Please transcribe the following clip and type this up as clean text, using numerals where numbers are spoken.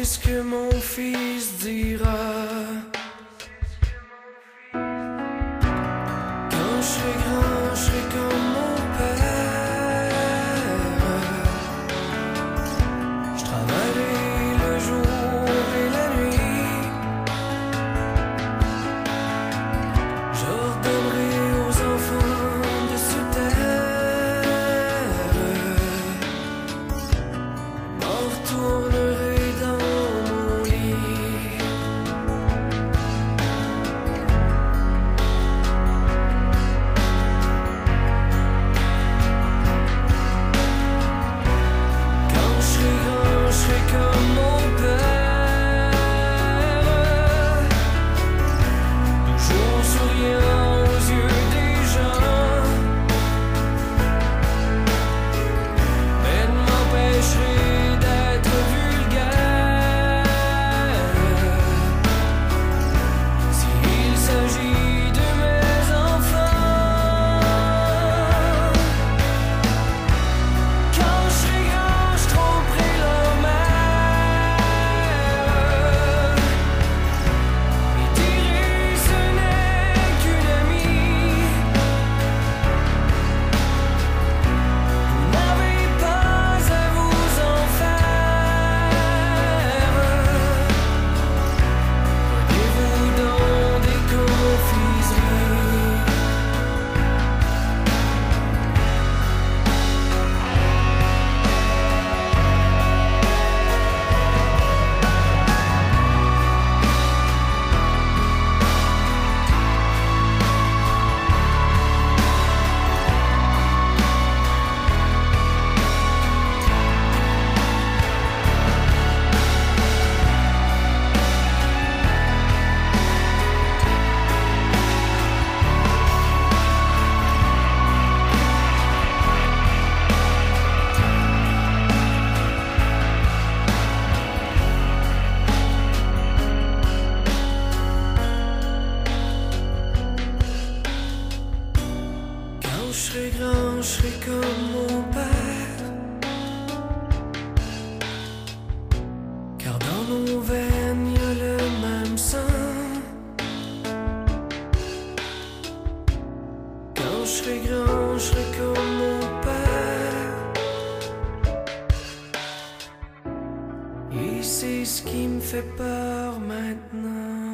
ce que mon fils dira quand je serai grand, je serai comme mon père. Je travaillerai le jour et la nuit. J'ordonnerai aux enfants de se taire. M'en retournerai dans mon lit. Quand je serai grand, je serai comme mon père, toujours souriant aux yeux des gens, mais ne m'empêcherai d'être vulgaire s'il s'agit de mes enfants. Quand je serai grand, je tromperai leur mère et dirai ce n'est qu'une amie. Vous n'avez pas à vous en faire. Voyez-vous dans des confiseries. Quand je serai grand, je serai comme mon père, car dans nos veines y a le même sang. Quand je serai grand, je serai comme mon père, et c'est ce qui me fait peur maintenant.